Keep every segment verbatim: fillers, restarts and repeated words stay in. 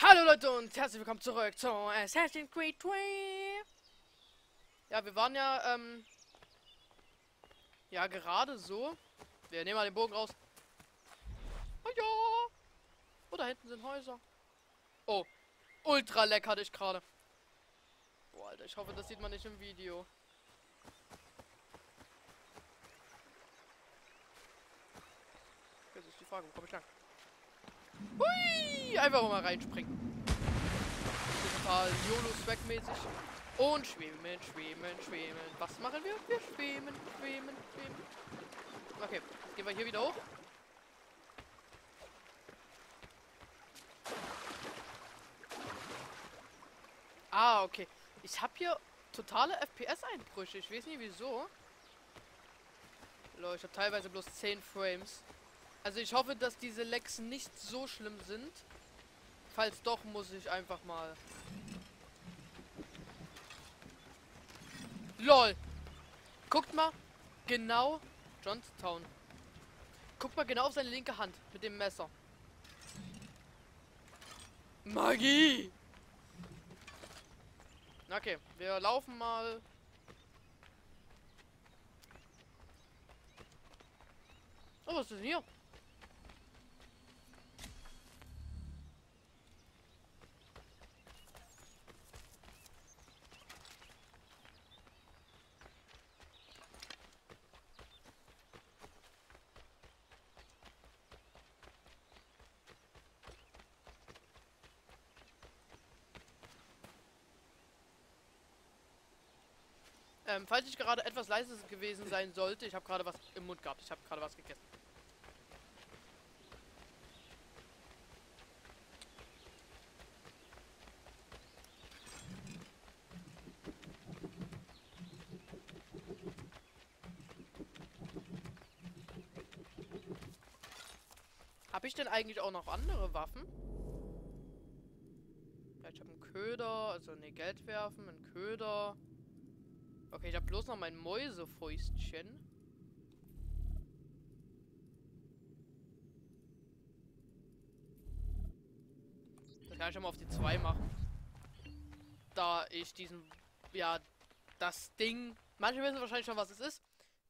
Hallo Leute und herzlich willkommen zurück zu Assassin's Creed zwei. Ja, wir waren ja, ähm, ja gerade so. Wir nehmen mal den Bogen raus. Oh ja. Oh, da hinten sind Häuser. Oh, ultra leck hatte ich gerade. Boah, Alter, ich hoffe, das sieht man nicht im Video. Jetzt ist die Frage, wo komme ich lang? Hui! Einfach mal reinspringen. Total YOLO-Swag-mäßig. Und schwimmen, schwimmen, schwimmen. Was machen wir? Wir schwimmen, schwimmen, schwimmen. Okay, jetzt gehen wir hier wieder hoch. Ah, okay. Ich habe hier totale F P S-Einbrüche. Ich weiß nicht wieso. Leute, ich habe teilweise bloß zehn Frames. Also ich hoffe, dass diese Lags nicht so schlimm sind. Falls doch, muss ich einfach mal... LOL! Guckt mal genau... Johnstown. Guckt mal genau auf seine linke Hand mit dem Messer. Magie! Okay, wir laufen mal... Oh, was ist denn hier? Ähm, falls ich gerade etwas leise gewesen sein sollte, ich habe gerade was im Mund gehabt. Ich habe gerade was gegessen. Habe ich denn eigentlich auch noch andere Waffen? Ja, ich habe einen Köder, also ne, Geld werfen, einen Köder. Okay, ich habe bloß noch mein Mäusefäustchen. Das kann ich schon mal auf die zwei machen. Da ich diesen, ja, das Ding... Manche wissen wahrscheinlich schon, was es ist.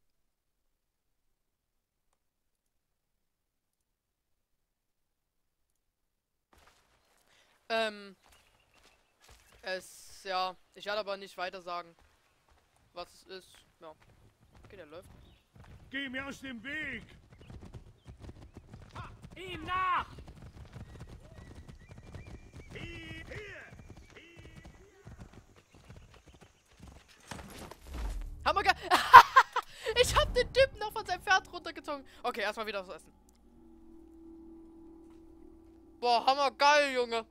Ähm, es, ja, ich werde aber nicht weiter sagen, was es ist. Ja, okay, der läuft. Geh mir aus dem Weg! Ha, ihm nach! Hier, hier. Hammer geil! Ich hab den Typen noch von seinem Pferd runtergezogen. Okay, erstmal wieder was essen. Boah, hammer geil, Junge.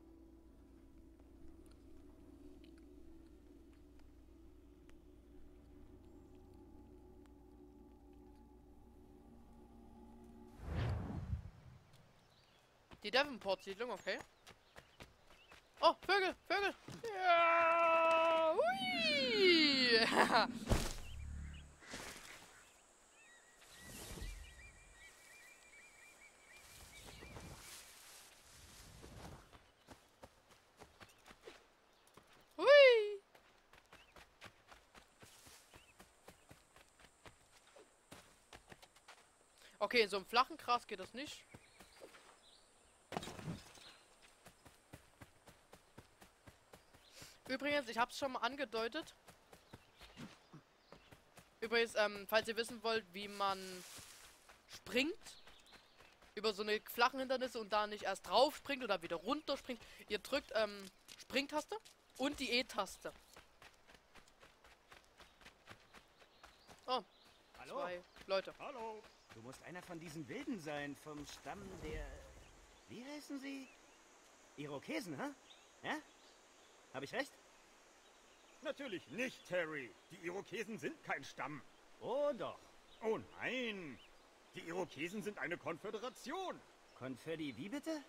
Die Davenport-Siedlung, okay. Oh, Vögel, Vögel. Ja, hui. Hui. Okay, in so einem flachen Gras geht das nicht. Übrigens, ich hab's schon mal angedeutet. Übrigens, ähm, falls ihr wissen wollt, wie man springt über so eine flachen Hindernisse und da nicht erst drauf springt oder wieder runter springt, ihr drückt ähm, Springtaste und die E-Taste. Oh, Hallo? zwei Leute. Hallo. Du musst einer von diesen Wilden sein, vom Stamm der... Wie heißen sie? Irokesen, hä? Ja? Hab ich recht? Natürlich nicht, Terry. Die Irokesen sind kein Stamm. Oh doch. Oh nein. Die Irokesen sind eine Konföderation. Konfödi, wie bitte?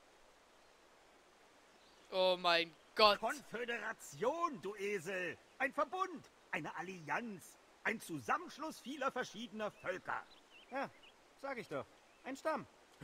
Oh mein Gott. Konföderation, du Esel. Ein Verbund. Eine Allianz. Ein Zusammenschluss vieler verschiedener Völker. Ja, sag ich doch. Ein Stamm.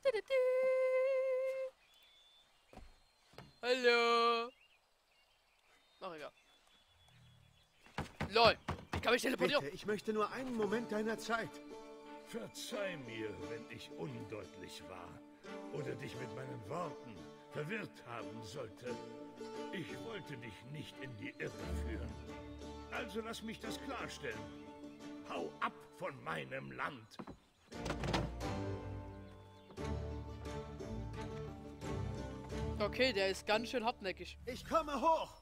Hallo. Ach, egal. LOL. Ich kann mich teleportieren. Bitte, ich möchte nur einen Moment deiner Zeit. Verzeih mir, wenn ich undeutlich war oder dich mit meinen Worten verwirrt haben sollte. Ich wollte dich nicht in die Irre führen. Also lass mich das klarstellen. Hau ab von meinem Land. Okay, der ist ganz schön hartnäckig. Ich komme hoch.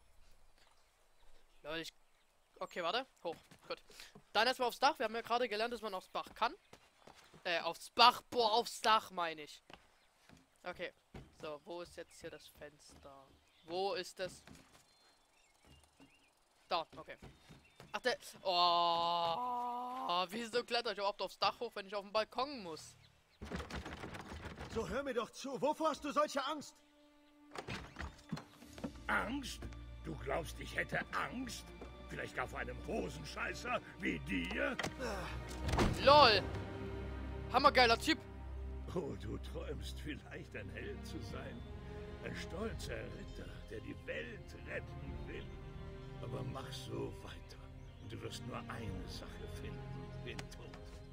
Ja, ich... Okay, warte. Hoch. Gut. Dann erstmal aufs Dach. Wir haben ja gerade gelernt, dass man aufs Dach kann. Äh, aufs Dach. Boah, aufs Dach meine ich. Okay. So, wo ist jetzt hier das Fenster? Wo ist das? Da, okay. Ach, der... Oh, wieso kletter ich überhaupt aufs Dach hoch, wenn ich auf den Balkon muss? So, hör mir doch zu. Wovor hast du solche Angst? Angst? Du glaubst, ich hätte Angst? Vielleicht gar vor einem Hosenscheißer wie dir? LOL! Hammergeiler Typ! Oh, du träumst vielleicht, ein Held zu sein. Ein stolzer Ritter, der die Welt retten will. Aber mach so weiter. Und du wirst nur eine Sache finden, den Tod.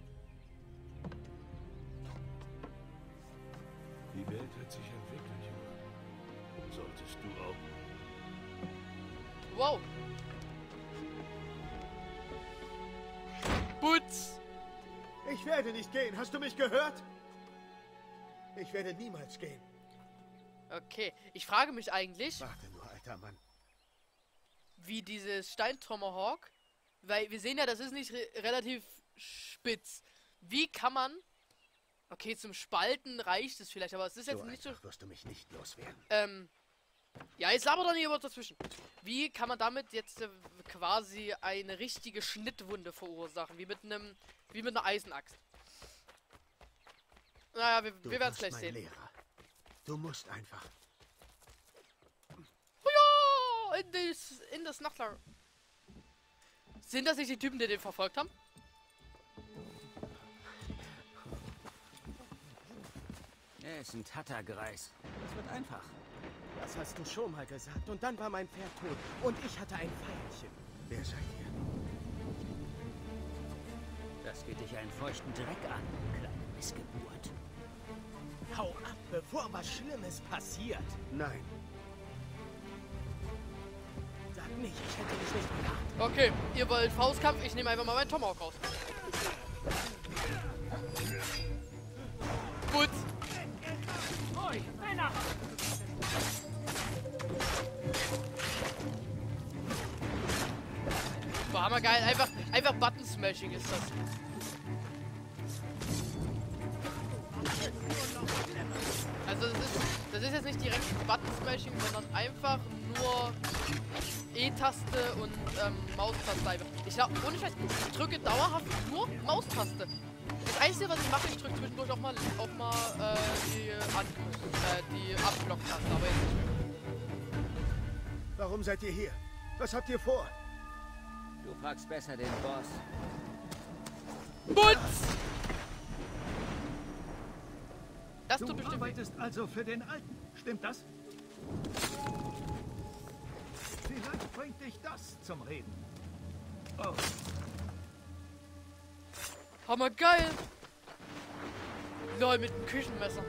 Die Welt hat sich entwickelt, Junge. Solltest du auch. Wow! Putz! Ich werde nicht gehen. Hast du mich gehört? Ich werde niemals gehen. Okay, ich frage mich eigentlich, Warte nur, alter Mann. wie dieses Steintomahawk, weil wir sehen ja, das ist nicht re relativ spitz. Wie kann man... Okay, zum Spalten reicht es vielleicht, aber es ist jetzt So nicht so... einfach wirst du mich nicht loswerden. Ähm... Ja, jetzt labert doch nicht über dazwischen. Wie kann man damit jetzt äh, quasi eine richtige Schnittwunde verursachen? Wie mit einem... Wie mit einer Eisenaxt. Naja, wir, Du wir werden es wirst gleich mein sehen. Lehrer. Du musst einfach. Ja, in das, in das Nachtlager. Sind das nicht die Typen, die den verfolgt haben? Er ist ein Tattergreis. Das wird einfach. Das hast du schon mal gesagt. Und dann war mein Pferd tot. Und ich hatte ein Pfeilchen. Wer seid ihr? Das geht dich einen feuchten Dreck an, kleine Missgeburt. Hau ab, bevor was Schlimmes passiert. Nein. Sag nicht, ich hätte dich nicht gedacht. Okay, ihr wollt Faustkampf, ich nehme einfach mal meinen Tomahawk raus. Gut. Ui, Männer! War hammergeil, einfach, einfach Button-Smashing ist das. Also das ist, das ist jetzt nicht direkt Button-Smashing, sondern einfach nur E-Taste und ähm, Maustaste. Ich glaube, ohne Scheiß, ich drücke dauerhaft nur Maustaste. Das Einzige, was ich mache, ich drücke zwischendurch auch mal, auch mal äh, die, An äh, die Abblock-Taste, aber jetzt nicht mehr. Warum seid ihr hier? Was habt ihr vor? Du fragst besser den Boss. Butz! Das tut Du bestimmt weh. arbeitest also für den Alten, stimmt das? Vielleicht bringt dich das zum Reden. Oh, Hammergeil! Lol, mit dem Küchenmesser.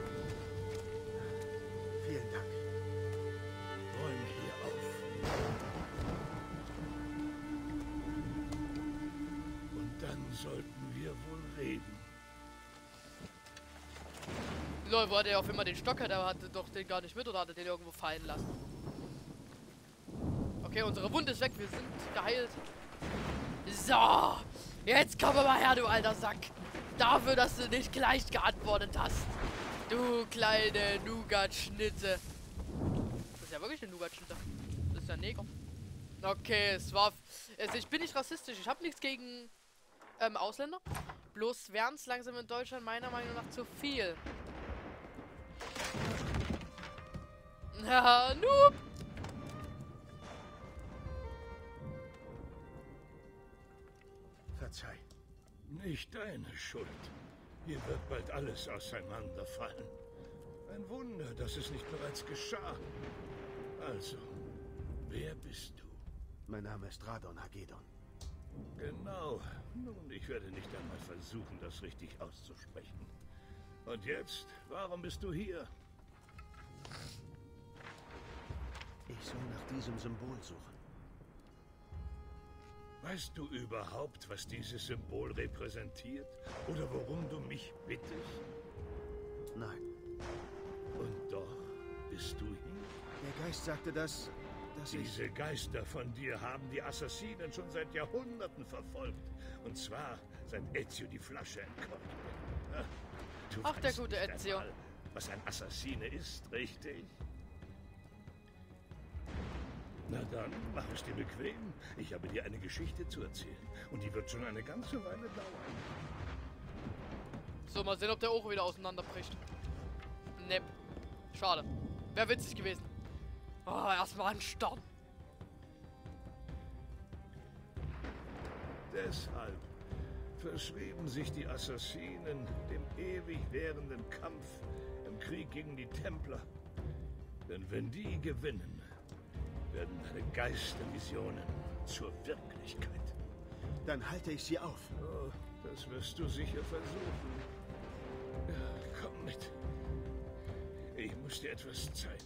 Vielen Dank. Räume hier auf. Und dann sollten wir wohl reden. Lol, wo hat er auf immer den Stock? Der hatte doch den gar nicht mit oder hat er den irgendwo fallen lassen? Okay, unsere Wunde ist weg, wir sind geheilt. So, jetzt komm mal her, du alter Sack. Dafür, dass du nicht gleich geantwortet hast. Du kleine Nougat-Schnitte. Das ist ja wirklich eine Nougat-Schnitte. Das ist ja Neger. Okay, es war... Also ich bin nicht rassistisch, ich habe nichts gegen ähm, Ausländer. Bloß wären es langsam in Deutschland meiner Meinung nach zu viel. Ja, Noob! Verzeih. Nicht deine Schuld. Hier wird bald alles auseinanderfallen. Ein Wunder, dass es nicht bereits geschah. Also, wer bist du? Mein Name ist Radon Hagedon. Genau. Nun, ich werde nicht einmal versuchen, das richtig auszusprechen. Und jetzt, warum bist du hier? Ich soll nach diesem Symbol suchen. Weißt du überhaupt, was dieses Symbol repräsentiert? Oder worum du mich bittest? Nein. Und doch bist du hier. Der Geist sagte, dass... dass ich... Diese Geister von dir haben die Assassinen schon seit Jahrhunderten verfolgt. Und zwar, seit Ezio die Flasche entkorkt. Du Ach, der weißt gute nicht Ezio. einmal, was ein Assassine ist, richtig? Na dann, mach es dir bequem. Ich habe dir eine Geschichte zu erzählen. Und die wird schon eine ganze Weile dauern. So, mal sehen, ob der Ohren wieder auseinanderbricht. Nepp. Schade. Wäre witzig gewesen. Oh, erstmal anstarren. Deshalb verschrieben sich die Assassinen dem ewig währenden Kampf im Krieg gegen die Templer. Denn wenn die gewinnen, werden deine Geistervisionen zur Wirklichkeit. Dann halte ich sie auf. Oh, das wirst du sicher versuchen. Ja, komm mit. Ich muss dir etwas zeigen.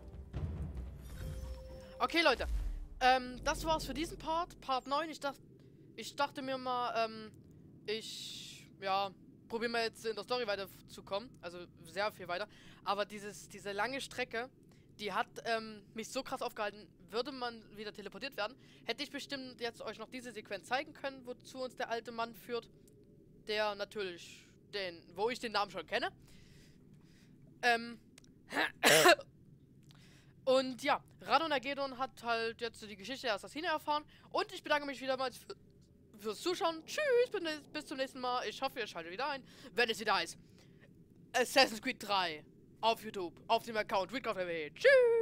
Okay, Leute. Ähm, das war's für diesen Part. Part neun. Ich dachte, ich dachte mir mal, ähm, ich, ja, probieren wir jetzt in der Story weiterzukommen. Also sehr viel weiter. Aber dieses, diese lange Strecke, die hat ähm, mich so krass aufgehalten. Würde man wieder teleportiert werden, hätte ich bestimmt jetzt euch noch diese Sequenz zeigen können, wozu uns der alte Mann führt. Der natürlich den, wo ich den Namen schon kenne. Ähm. Und ja, Radon Agedon hat halt jetzt so die Geschichte der Assassine erfahren. Und ich bedanke mich wieder mal für, fürs Zuschauen. Tschüss, bis, bis zum nächsten Mal. Ich hoffe, ihr schaltet wieder ein, wenn es wieder heißt Assassin's Creed drei auf YouTube, auf dem Account Rick auf der W. Tschüss!